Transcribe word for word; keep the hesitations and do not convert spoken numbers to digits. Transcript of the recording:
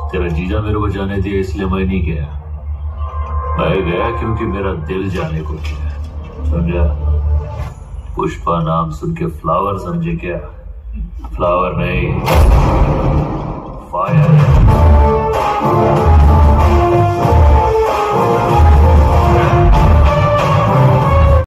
तेरा जीजा मेरे को जाने दिया इसलिए मैं नहीं गया। मैं गया क्योंकि मेरा दिल जाने को किया, समझा? पुष्पा नाम सुन के फ्लावर समझे क्या? फ्लावर नहीं, फायर।